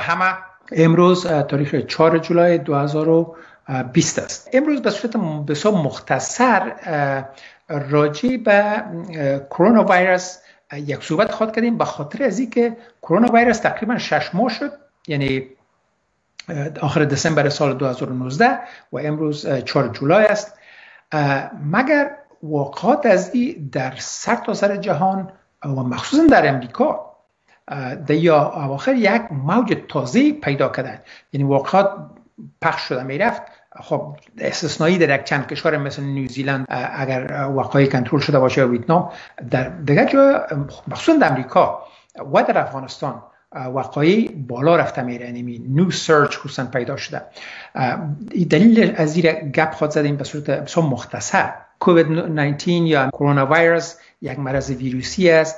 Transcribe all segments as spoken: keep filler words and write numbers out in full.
همه. امروز تاریخ چهارم جولای دو هزار و بیست است. امروز به صورت بسیار مختصر راجع به کرونا ویروس یک صحبت خواهد کردیم، به خاطر از اینکه کرونا ویروس تقریبا شش ماه شد، یعنی آخر دسامبر سال دو هزار و نوزده و امروز چهارم جولای است. مگر واقعات از این در سر تا سر جهان و مخصوصا در امریکا در یا اواخر یک موج تازه پیدا کردن، یعنی واقعات پخش شده میرفت. خب استثنایی در یک چند کشور مثل نیوزیلند اگر واقعی کنترل شده باشه و ویتنام، در دیگر جا مخصوصا در امریکا و در افغانستان واقعی بالا رفته میره، یعنی نیو سرچ خصوصا پیدا شده. دلیل از این گپ خود زدیم به صورت بسیار مختصر. کووید نوزده یا کرونا ویروس یک مرض ویروسی است،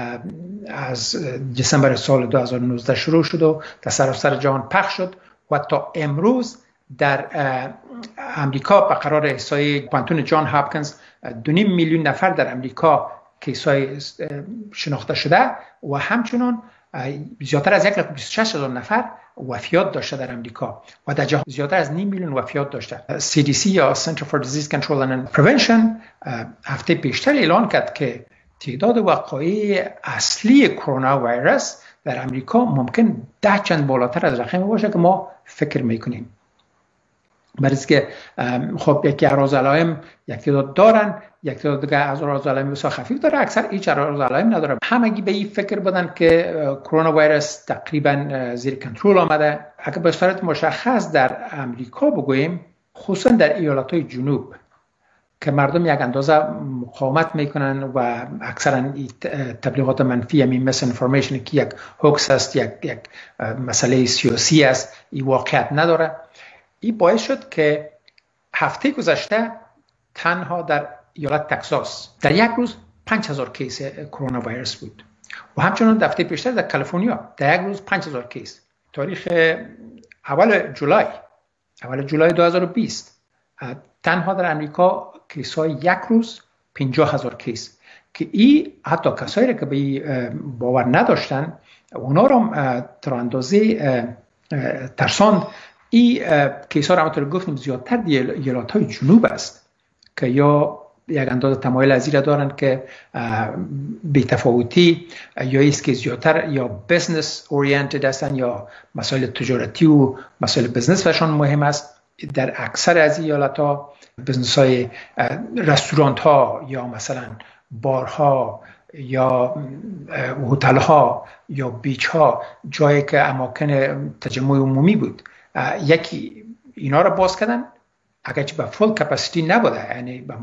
از دسامبر سال دو هزار و نوزده شروع شد و در سراسر جهان پخش شد و تا امروز در امریکا به قرار احصای پانتون جان هاپکینز دو نیم میلیون نفر در امریکا کیسای شناخته شده و همچنان زیادتر از یک لک و بیست و شش هزار نفر وفیات داشته در امریکا و در جهان زیادتر از نیم میلیون وفیات داشته. سی دی سی یا Center for Disease Control and Prevention هفته پیشتر اعلان کرد که تعداد وقایع اصلی کرونا ویروس در امریکا ممکن ده چند بالاتر از رقمی باشه که ما فکر میکنیم. برای که خب یکی اعراض علائم یک تعداد دارن، یک تعداد دیگه از اعراض علائم بسیار خفیف داره، اکثر هیچ اعراض علائم نداره. همگی به این فکر بدن که کرونا ویروس تقریبا زیر کنترل آمده. اگر به صورت مشخص در امریکا بگوییم، خصوصا در ایالت‌های جنوب که مردم یک اندازه مقاومت میکنن و اکثرا تبلیغات منفی همین مثل انفورمیشن که یک هوکس است، یک یک مسئله سیاسی است، این واقعیت نداره. این باعث شد که هفته گذشته تنها در ایالت تگزاس در یک روز پنج هزار کیس کرونا ویروس بود و همچنان در هفته پیشتر در کالیفرنیا در یک روز پنج هزار کیس. تاریخ اول جولای اول جولای دو هزار و بیست تنها در امریکا کیس‌های یک روز پنجاه هزار کیس که این حتی کسایی که به باور نداشتن اونا رو تر اندازه ترساند. این کیس ها رو همونطور گفتیم زیادتر در ایالت‌های جنوب است که یا یک اندازه تمایل از این دارن که بی‌تفاوتی یا ایست که زیادتر یا بزنس اورینتد هستن یا مسائل تجارتی و مسائل بزنس برشان مهم است. در اکثر از ایالت‌ها بزنس های رستوران ها یا مثلا بارها یا هتل ها یا بیچ ها، جایی که اماکن تجمع عمومی بود، یکی اینا رو باز کردن، اگرچه به فول کپاسیتی نبوده، یعنی به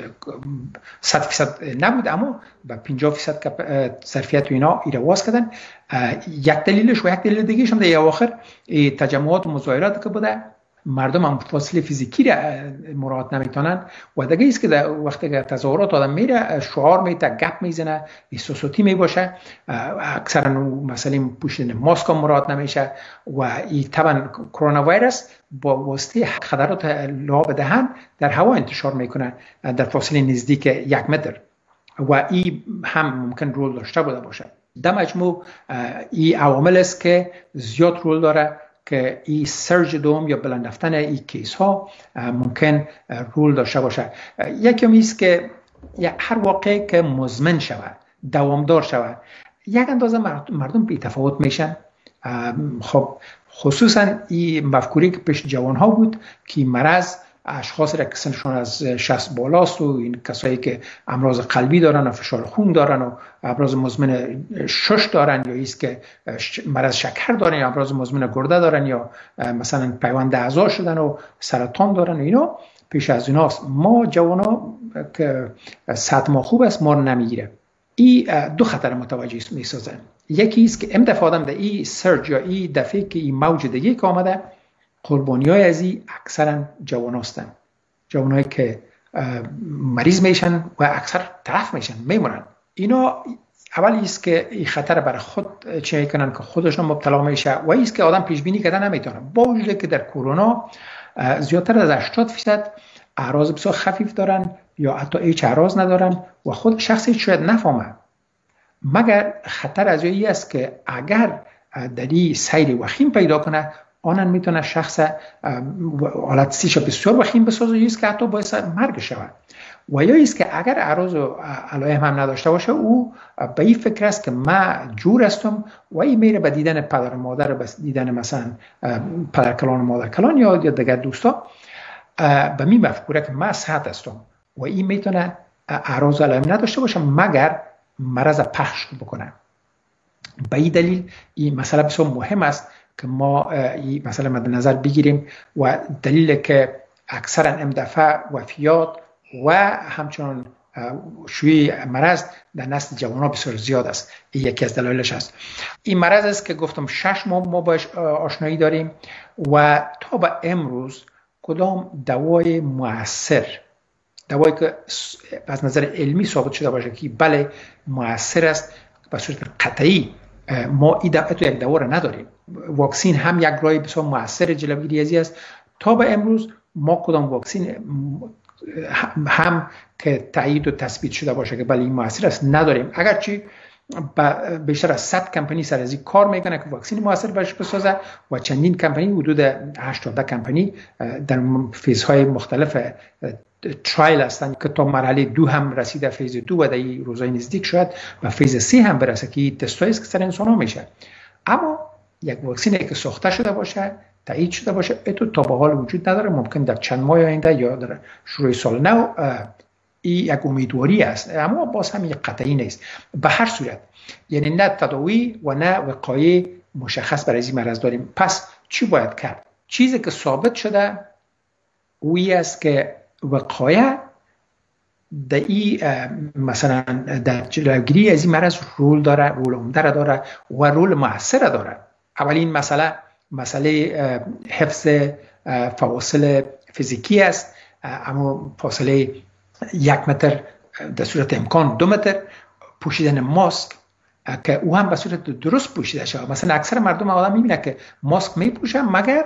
صد فیصد نبود، اما به پنجاه فیصد ظرفیت و اینا اینا باز کردن. یک دلیلش و یک دلیل دیگه‌ش هم در اواخر تجمعات و مظاهرات که بوده، مردم هم فاصله فیزیکی را مراعات نمیتونن و دیگه ایست که در وقتی که تظاهرات آدم میره شعار میده، گپ میزنه، احساساتی میباشه، اکثرا مسئله پوشیدن ماسک مراعات نمیشه و این طبعا کرونا ویروس با واسطه خطرات لعاب دهن در هوا انتشار میکنه در فاصله نزدیک یک متر و این هم ممکن رول داشته بوده باشه. در مجموع این عوامل است که زیاد رول داره که این سرج دوم یا بلند رفتن این کیس ها ممکن رول داشته باشه. یکی است که هر واقعی که مزمن شود، دوامدار شود، یک اندازه مردم بی تفاوت میشن. خب خصوصا این مفکوری که پیش جوان ها بود که مرض اشخاص را که سنشون از شصت بالاست و این کسایی که امراض قلبی دارن و فشار خون دارن و امراض مزمن شش دارن یا ایست که مرض شکر دارن یا امراض مزمن گرده دارن یا مثلا پیوند اعضا شدن و سرطان دارن و اینا پیش از ایناست. ما جوانا که سطح ما خوب است ما رو نمیگیره. این دو خطر متوجه میسازن. یکی است که ام دفعه آدم در این سرج یا این دفعه که این موج دیگه که آمده، قربانی های از این اکثرا جوان هستن، جوان هایی که مریض میشن و اکثر طرف میشن میمونن. اینا اول ایست که این خطر برای خود چه کنن که خودشون مبتلا میشه و ایست که آدم پیش بینی کردن نمیتونه. با وجود که در کرونا زیادتر از هشتاد فیصد اعراض بسیار خفیف دارن یا حتی هیچ اعراض ندارن و خود شخصی شاید نفهمه، مگر خطر از جایی است که اگر دلی سیر وخیم پیدا کنه، آنن میتونه شخص حالت سیش بسیار وخیم بسازه، یا است که حتی باعث مرگ شود، و یا است که اگر اعراض و علائم هم نداشته باشه، او به این فکر است که من جور هستم و این میره به دیدن پدر و مادر، به دیدن مثلا پدر کلان و مادر کلان یا دیگر دوستا، به می مفکوره که من صحت هستم و این میتونه اعراض و علائم نداشته باشه مگر مرض پخش بکنه. به این دلیل این مسئله بسیار مهم است که ما این مسئله مد نظر بگیریم و دلیل که اکثرا ام دفعه وفیات و همچنان شیوع مرض در نسل جوانان بسیار زیاد است. این یکی از دلایلش است. این مرض است که گفتم شش ماه ما باش آشنایی داریم و تا به امروز کدام دوای مؤثر، دوایی که از نظر علمی ثابت شده باشه که بله مؤثر است به صورت قطعی، ما این تو یک دوا را نداریم. واکسین هم یک راه بسیار مؤثر جلوگیری ازی است. تا به امروز ما کدام واکسین هم که تایید و تثبیت شده باشه که بله این مؤثر است نداریم، اگرچه بیشتر از صد کمپانی سر از این کار میکنه که واکسین مؤثر باشه بسازه و چندین کمپانی، حدود هشتاد کمپانی در فیزهای مختلف ترایل هستن که تا مرحله دو هم رسیده، فیز دو و در این روزهای نزدیک شاید و فیز سه هم برسه که تستایی است که سر انسان ها میشه. اما یک واکسینی که ساخته شده باشه، تایید شده باشه، اتو تا به حال وجود نداره. ممکن در چند ماه آینده یا در شروع سال نو این یک امیدواری است، اما باز هم یک قطعی نیست. به هر صورت یعنی نه تداوی و نه وقایه مشخص برای این مرض داریم. پس چی باید کرد؟ چیزی که ثابت شده اویی است که وقایه در این مثلا در جلوگیری از این مرض رول داره، رول عمده داره و رول مؤثر داره. اولین مسئله مسئله حفظ فواصل فیزیکی است، اما فاصله یک متر در صورت امکان دو متر، پوشیدن ماسک که او هم به صورت درست پوشیده شود. مثلا اکثر مردم آدم میبینه که ماسک میپوشن مگر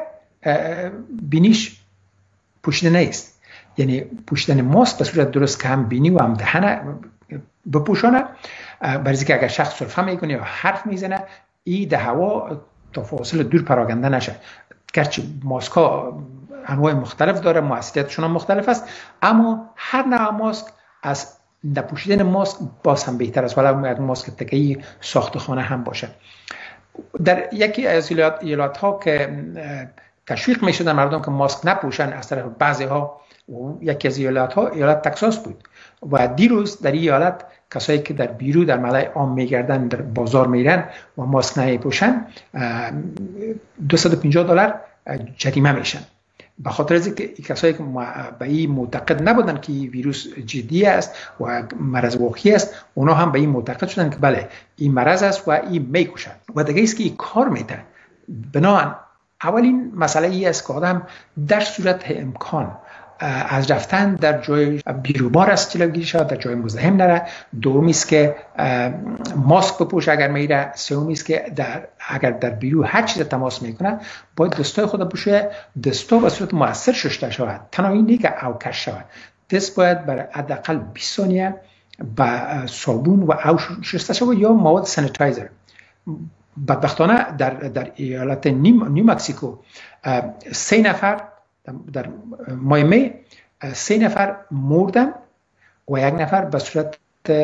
بینیش پوشیده نیست، یعنی پوشیدن ماسک به صورت درست که هم بینی و هم دهن بپوشانه، برای اینکه اگر شخص سرفه میکنه یا حرف میزنه این ده هوا تا فاصله دور پراگنده نشه. گرچه ماسک ها انواع مختلف داره، موثریتشون هم مختلف است، اما هر نوع ماسک از نپوشیدن ماسک باز هم بهتر است، ولی ماسک تکه‌ای ساخت خانه هم باشه. در یکی از ایالات ها که تشویق می شدن مردم که ماسک نپوشن از طرف بعضی ها، یکی از ایالات ها ایالت تکساس بود و دیروز در این ایالت کسایی که در بیرو در ملای عام میگردن، در بازار میرن و ماسک نمیپوشن، دویست و پنجاه دلار جریمه میشن. به خاطر از اینکه کسایی که به این معتقد نبودن که این ویروس جدی است و مرض واقعی است، اونا هم به این معتقد شدن که بله این مرض است و این میکشن و دیگه است که این کار میده. بنابراین اولین مسئله ای است که آدم در صورت امکان از رفتن در جای بیروبار است جلوگیری شود، در جای مزدحم نره. دومی است که ماسک بپوشه اگر میره. سومی است که در اگر در بیرو هر چیز تماس میکنه باید دستای خود بپوشه، دستا به صورت مؤثر شسته شود، تنها این دیگه اوکش شود. دست باید برای حداقل بیست ثانیه با صابون و آب شسته شود یا مواد سانیتایزر. بدبختانه در در ایالت نیو مکزیکو سه نفر در ماه می سه نفر مردن و یک نفر به صورت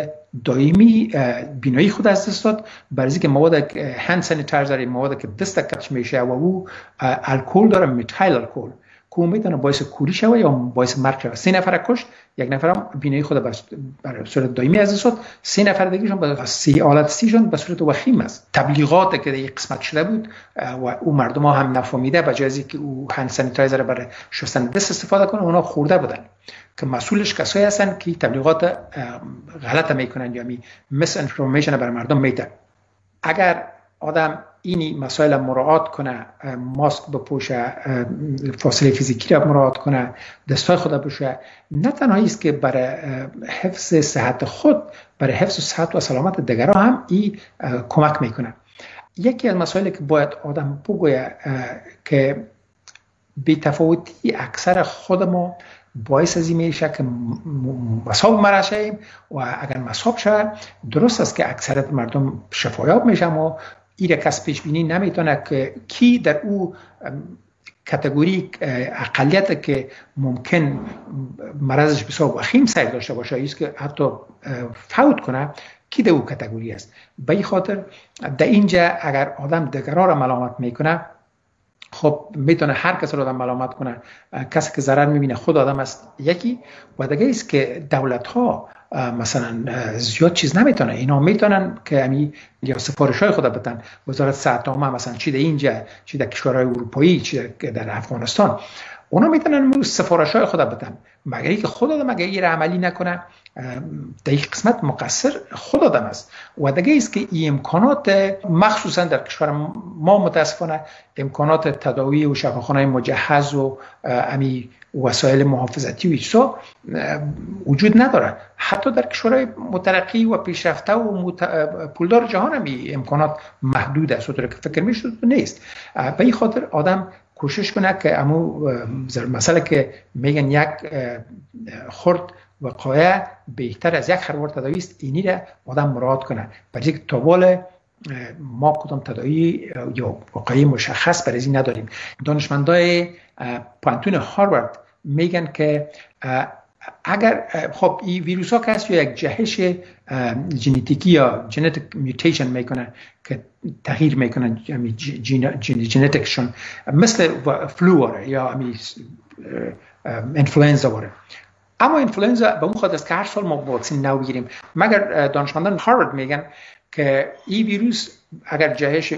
دائمی بینایی خود از دست داد، برای اینکه مواد هند سانیتایزر، مواد که دست کج میشه و او الکل داره، میتایل الکل که میتونه باعث کوری شود یا باعث مرگ شود. سه نفر کشت، یک نفر هم بینایی خود به صورت دائمی از دست داد، سه نفر دیگه شون به سی حالت سیشون به صورت وخیم است. تبلیغات که در قسمت شده بود و او مردم ها هم نفهمیده، به جای اینکه او هند سانیتایزر برای شستن دست استفاده کنه اونا خورده بودن که مسئولش کسایی هستن که تبلیغات غلط میکنن یا می مس انفورمیشن برای مردم میدن. اگر آدم اینی مسائل مراعات کنه، ماسک بپوشه، فاصله فیزیکی را مراعات کنه، دستای خود بپوشه، نه تنها است که برای حفظ صحت خود، برای حفظ صحت و سلامت دیگران هم این کمک میکنه. یکی از مسائلی که باید آدم بگویه که بی‌تفاوتی اکثر خود ما باعث از این میشه که مصاب مرض شویم و اگر مصاب شود درست است که اکثریت مردم شفایاب میشن و این کس پیش بینی نمیتونه که کی در او کاتگوری اقلیت که ممکن مرضش بسیار وخیم سیر داشته باشه، ایست که حتی فوت کنه، کی در او کاتگوری است. به این خاطر در اینجا اگر آدم دیگران را ملامت میکنه، خب میتونه هر کس رو آدم ملامت کنه. کسی که ضرر میبینه خود آدم است یکی، و دیگه است که دولت ها مثلا زیاد چیز نمیتونه. اینا میتونن که امی یا سفارش های خود بدن. وزارت صحت عامه مثلا چی در اینجا، چی در کشورهای اروپایی، چی در افغانستان، اونا میتونن سفارش های خود بدن. مگر اینکه خود آدم اگه این عملی نکنه، در این قسمت مقصر خود آدم است. و دیگه است که این امکانات، مخصوصا در کشور ما متاسفانه امکانات تداوی و شفاخانه مجهز و امی وسایل محافظتی و ایسا وجود نداره. حتی در کشورهای مترقی و پیشرفته و مت... پولدار جهان هم امکانات محدود است، اونطور که فکر میشد نیست. به این خاطر آدم کوشش کنه که امو مسئله که میگن یک خرد وقایع بهتر از یک خروار تداوی است، اینی را آدم مراعات کنه. برای اینکه طوال ما کدام تداوی یا واقعی مشخص برای این نداریم. دانشمندای پانتون هاروارد میگن که اگر خب این ویروس ها که هست یک جهش ژنتیکی یا ژنتیک میوتیشن میکنه که تغییر میکنن ژنتیکشون، مثل فلو واره یا انفلوئنزا واره. اما انفلوئنزا به اون خاطر است که هر سال ما واکسن نو بگیریم. مگر دانشمندان هاروارد میگن که این ویروس اگر جهش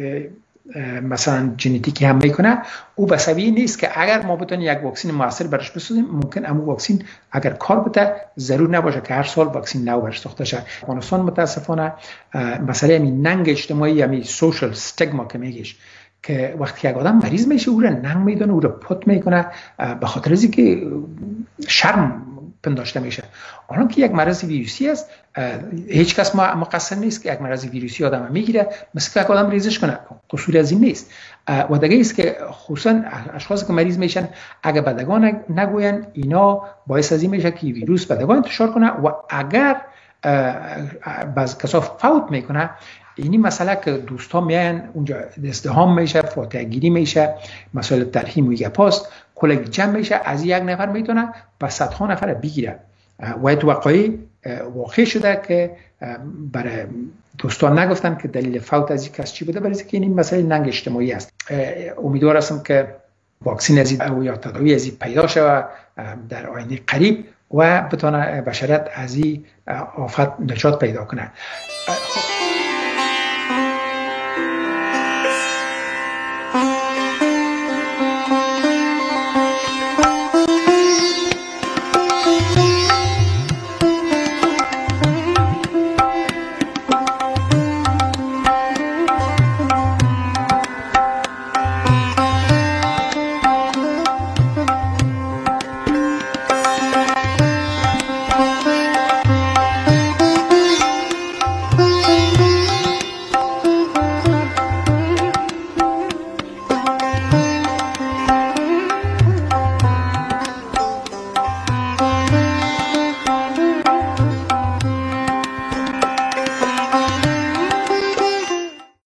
مثلا ژنتیکی هم میکنه، او بسوی نیست که اگر ما بتونیم یک واکسن موثر برش بسازیم، ممکن امو واکسن اگر کار بده ضرور نباشه که هر سال واکسن نو برش ساخته شه. افغانستان متاسفانه مسئله همین ننگ اجتماعی، همین سوشال استیگما که میگیش، که وقتی یک آدم مریض میشه او را ننگ میدونه، او را پت میکنه به خاطر از اینکه شرم پنداشته میشه. الان که یک مرض ویروسی است، هیچ کس مقصر نیست که یک مرض ویروسی آدم میگیره مثل که یک آدم ریزش کنه. قصور از این نیست. و دیگه است که خصوصا اشخاصی که مریض میشن اگر بدگان نگوین، اینا باعث از این میشه که ویروس بدگان انتشار کنه، و اگر بعض کسا فوت میکنه، اینی مسئله که دوستا میاین اونجا ازدحام میشه، فاتحه گیری میشه، مسائل ترحیم و گپاست، کلک جمع میشه، از یک نفر میتونه با صدها نفر بگیره. و تو واقعی واقع شده که برای دوستان نگفتن که دلیل فوت از یک کس چی بوده، برای اینکه این مسئله ننگ اجتماعی است. امیدوار هستم که واکسن از این یا تداوی از این پیدا شود در آینده قریب و بتونه بشریت از این آفت نجات پیدا کنه.